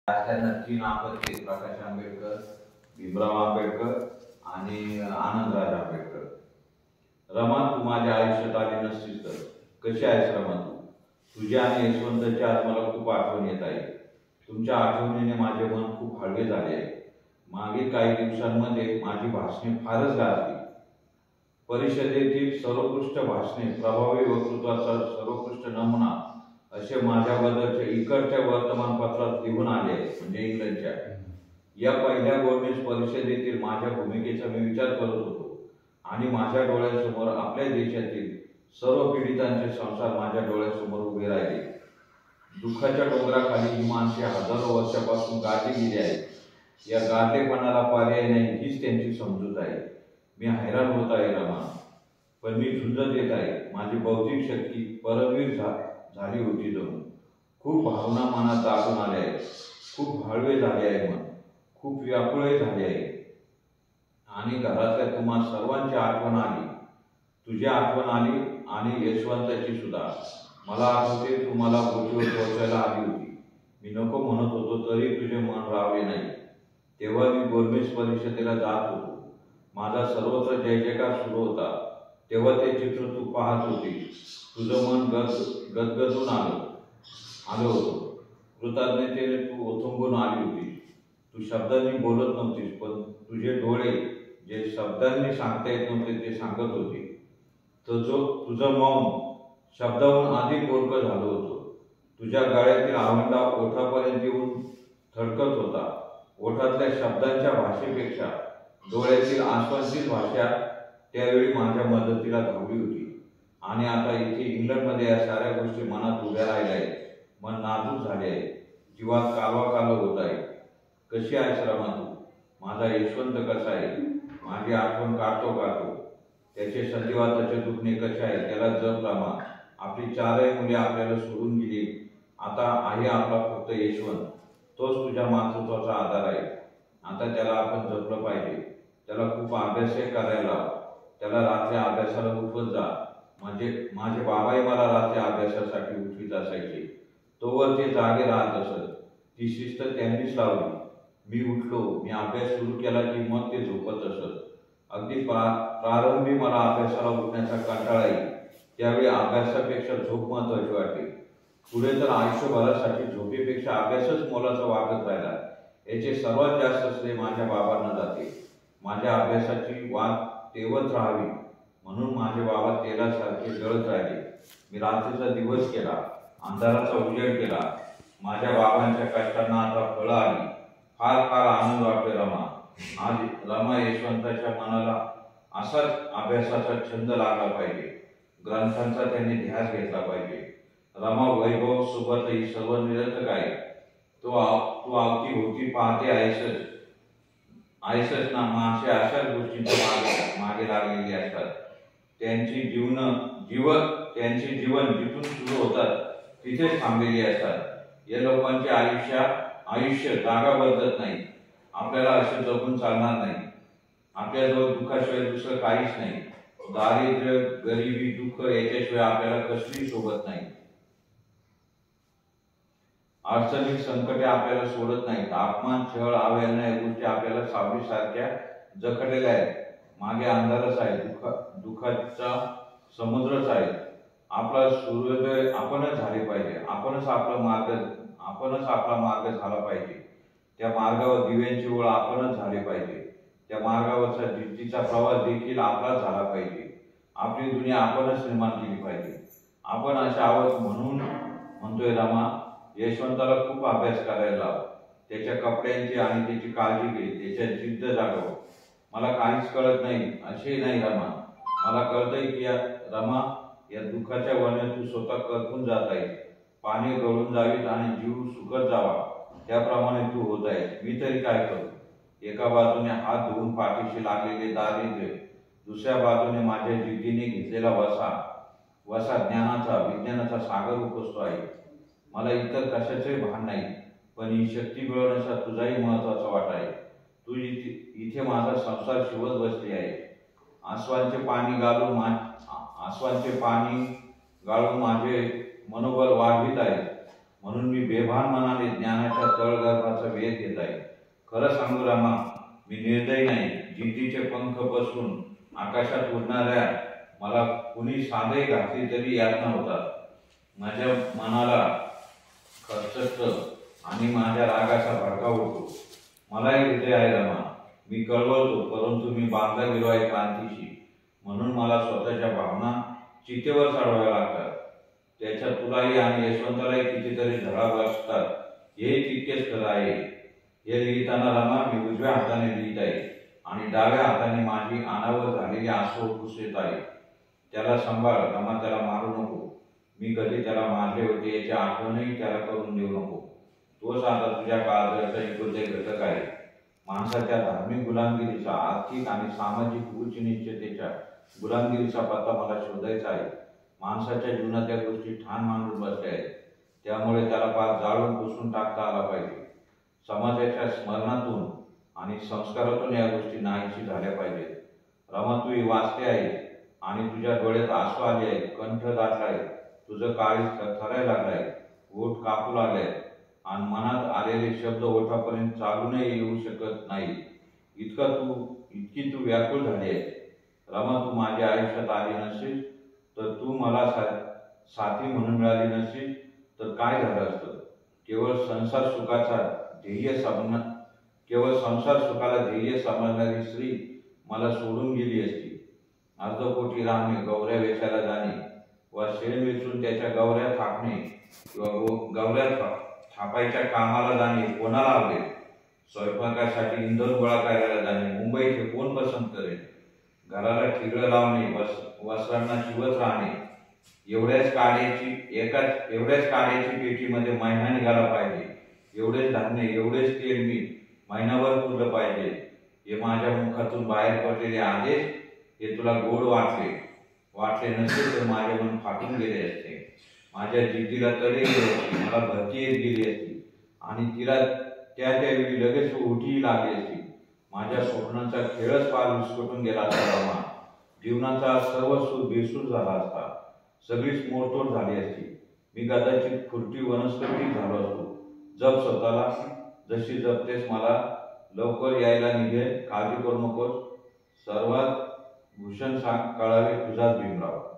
नक्की नापत्ते प्रकाश आंबेडकर, भीमराव आंबेडकर आणि आनंदराज आंबेडकर. रमा, तू माझ्या आयुष्यात आली नसतीस तर. कशी आहेस रमा तू? तुझ्या आणि यशवंतची आज मला खूप आठवण येत आहे. तुमच्या आठवणीने माझे मन खूप हळवे झाले आहे. मागील काही दिवसांमध्ये माझी भाषणे फारच गाजली. परिषदेतील सर्वोत्कृष्ट भाषणे, प्रभावी वक्तृत्वाचा सर्वोत्कृष्ट नमुना असे माझ्याबद्दलच्या इकडच्या वर्तमानपत्रात लिहून आले, म्हणजे इंग्लंडच्या. या पहिल्या गव्हर्नमेंट परिषदेतील माझ्या भूमिकेचा मी विचार करत होतो आणि माझ्या डोळ्यासमोर आपल्या देशातील सर्व पीडितांचे संसार माझ्या डोळ्यासमोर उभे राहिले. दुःखाच्या डोंगराखाली ही माणसे हजारो वर्षापासून गाडली गेली आहेत. या गाडलेपणाला पर्याय नाही हीच त्यांची समजूत आहे. मी हैराण होत आहे रमा, पण मी झुंजत येत आहे. माझी बौद्धिक शक्ती परमवीर झाली होती जणू. खूप भावना मनात दाटून आल्या आहेत. खूप हळवे झाले आहे मन, खूप व्याकुळे झाले आहे. आणि घरातल्या तुम्हा सर्वांची आठवण आली. तुझी आठवण आली आणि यशवंताची सुद्धा. मला आठवते तू मला बोटीवर पोहोचायला आली होती. मी नको म्हणत होतो तरी तुझे मन रावले नाही. तेव्हा मी गव्हर्नमेंट परिषदेला जात होतो. माझा सर्वत्र जय जयकार सुरू होता. तेव्हा ते चित्र तू पाहत होती. तुझं मन गदगदून आलं होतं. कृतज्ञतेने तू ओथंबून आली होती. तू शब्दांनी बोलत नव्हतीस, पण तुझे डोळे जे शब्दांनी सांगता येत नव्हते ते सांगत होते. तुझं मौन शब्दाहून अधिक बोलकं झालं होतं. तुझ्या गळ्यातील आवंडा ओठापर्यंत येऊन थडकत होता. ओठातल्या शब्दांच्या भाषेपेक्षा डोळ्यातील आसपासची भाषा त्यावेळी माझ्या मदतीला धावली होती. आणि आता इथे इंग्लंडमध्ये या साऱ्या गोष्टी मनात उभ्या राहिल्या आहेत. मन नाजूक झाले आहे. जीवात कालवा कालव होत आहे. कशी आहेस रमा तू? माझा यशवंत कसा आहे? माझी आठवण काढतो. त्याचे संधिवाताचे दुखणे कसे आहे? त्याला जप रमा. आपली चारही मुले आपल्याला सोडून गेली. आता आहे आपला फक्त यशवंत. तोच तुझ्या मातृत्वाचा आधार आहे. आता त्याला आपण जपलं पाहिजे. त्याला खूप अभ्यासही करायला लाव. त्याला रात्री अभ्यासाला उठवत जा. म्हणजे माझे बाबाही मला रात्री अभ्यासासाठी उठवीत असायचे. तोवर ते जागे राहत असत. ती शिस्त त्यांनीच लावली. मी उठलो, मी अभ्यास सुरू केला की मग ते झोपत असत. अगदी प्रारंभी मला अभ्यासाला उठण्याचा कंटाळा येईल. त्यावेळी अभ्यासापेक्षा झोप महत्वाची वाटे. पुढे तर आयुष्यभरासाठी झोपेपेक्षा अभ्यासच मोलाचा वाटत राहिला. याचे सर्वात जास्त श्रेय माझ्या बाबांना जाते. माझ्या अभ्यासाची वाट तेवत राहावी म्हणून माझे बाबा तेलासारखे जळत राहिले. मी रात्रीचा दिवस केला, अंधाराचा उजेड केला. माझ्या बाबांच्या कष्टांना आता फळं आली. फार फार आनंद वाटतोय रमा. आज रमा यशवंताच्या मनाला असाच अभ्यासाचा छंद लागला पाहिजे. ग्रंथांचा त्यांनी ध्यास घेतला पाहिजे. रमा, वैभव सोबत ही सर्व निरर्थक आहे. तू अवतीभोवती पाहते आहेसच ना. माणसे अशाच गोष्टींच्या मागे लागलेली असतात. त्यांचे जीवन जिथून सुरू होतात तिथेच थांबलेली असतात. या लोकांचे आयुष्य जागा बदलत नाही. आपल्याला असे जगून चालणार नाही. आपल्याजवळ दुःखाशिवाय दुसरं काहीच नाही. दारिद्र्य, गरिबी, दुःख याच्याशिवाय आपल्याला कसलीही सोबत नाही. अडचणीत संकटे आपल्याला सोडत नाहीत. अपमान, छळ, अवहेलना या गोष्टी आपल्याला सावलीसारख्या जखडलेल्या आहेत. मागे अंधारच आहे, दुःखाचा समुद्रच आहे. आपला सूर्योदय आपणच झाले पाहिजे. आपणच आपला मार्ग झाला पाहिजे. त्या मार्गावर दिव्यांची ओळ आपणच झाले पाहिजे. त्या मार्गावरचा जिद्दीचा प्रवास देखील आपलाच झाला पाहिजे. आपली दुनिया आपणच निर्माण केली पाहिजे. आपण अशा आहोत म्हणून म्हणतोय रमा, यशवंताला खूप अभ्यास करायला लाव. त्याच्या कपड्यांची आणि त्याची काळजी घे. त्याच्या जिद्द जागव. मला काहीच कळत नाही असे नाही रमा. मला कळतंय की रमा, या दुःखाच्या वण्यात तू स्वतः करपून जात आहेस. पाणी गळून जावीत आणि जीव सुकत जावा त्याप्रमाणे तू होत आहेस. मी तरी काय करू? एका बाजूने हात धुवून पाठीशी लागलेले दारिद्र्य, दुसऱ्या बाजूने माझ्या जिद्दीने घेतलेला वसा ज्ञानाचा, विज्ञानाचा सागर उपसतो आहे. मला इतर कशाचे भान नाही, पण ही शक्ती मिळवण्याचा तुझाही महत्वाचा वाटा आहे. तू इथे माझा संसार शिवत बसली आहे. आसवांचे पाणी गाळून माझे मनोबल वाढवित आहे. म्हणून मी बेभान मनाने ज्ञानाच्या तळगर्भाचा वेध घेत आहे. खरं सांगू रामा, मी निर्दयी नाही. जिद्दीचे पंख पसरून आकाशात उडणाऱ्या मला कुणी साधे घातली तरी यातना होतात. माझ्या मनाला खर्चतं आणि माझ्या रागाचा भडका उडतो. मलाही हृदय आहे रामा, मी कळवळतो, परंतु मी बांधला गेलो आहे क्रांतीशी. म्हणून मला स्वतःच्या भावना चितेवर चढवाव्या लागतात. त्याच्या तुलाही आणि यशवंतालाही कितीतरी धडा बसतात, हे तितकेच खरं आहे. हे लिहिताना रामा मी उजव्या हाताने लिहित आहे आणि डाव्या हाताने माझी अनावर झालेली आसू पुसत आहे. त्याला सांभाळ रामा, त्याला मारू नको. मी कधी त्याला मारले होते याची आठवणही त्याला करून देऊ नको. तोच आता तुझ्या काळजाचा एकुलता घटक आहे. माणसाच्या धार्मिक गुलामगिरीचा, आर्थिक आणि सामाजिक उच्च निश्चितेच्या गुलामगिरीचा पत्ता मला शोधायचा आहे. माणसाच्या जीवनात त्या गोष्टी ठाण मांडून बसल्या आहेत, त्यामुळे त्याला पार जाळून पुसून टाकता आला पाहिजे. समाजाच्या स्मरणातून आणि संस्कारातून या गोष्टी नाहीशी झाल्या पाहिजेत. रमा, तू वाचते आहे आणि तुझ्या डोळ्यात आसू आले आहेत, कंठ दाटलाय, तुझं काळीज थरथरायला लागलाय, ओठ कापू लागलाय आणि मनात आलेले शब्द ओठापर्यंत चालूनही येऊ शकत नाही. इतकी तू व्याकुळ झाली आहे. रमा, तू माझ्या आयुष्यात आली नसशील तर, तू मला साथी म्हणून मिळाली नसशील तर काय झालं असतं? केवळ संसार सुखाला ध्येय समजणारी स्त्री मला सोडून गेली असती. अर्धपोटी राहणे, गवऱ्या वेचायला जाणे व शेण वेचून त्याच्या गवऱ्या थापणे किंवा गवऱ्या थापायच्या कामाला जाणे कोणाला आवडेल? स्वयंपाकासाठी इंधन गोळा करायला जाणे मुंबईचे कोण पसंत करेल? घराला ठिगळं लावणे, वस्त्रांना शिवत राहणे, एवढ्याच काड्याची पेटीमध्ये महिना निघाला पाहिजे, एवढेच धान्य, एवढेच तेल मीठ महिनाभर पुरलं पाहिजे, हे माझ्या मुखातून बाहेर पडलेले आदेश हे तुला गोड वाटले नसते तर माझे मन फाटून गेले असते. माझ्या जिद्दीला तडे गेले असते, मला भरती येत गेली असती आणि तिला त्यावेळी लगेच उठी लागली असती. माझ्या स्वप्नांचा खेळच पार विस्कटून गेला असता. जीवनाचा सर्व सुख बेसूर झाला असता, सगळीच मोडतोड झाली असती. मी कदाचित खुरटी वनस्पती झालो असतो. जप स्वतःला, जशी जपतेस मला लवकर यायला निघेल, काळजी करू नकोस. सर्वात भूषण सांग कळावे तुझाच भीमराव.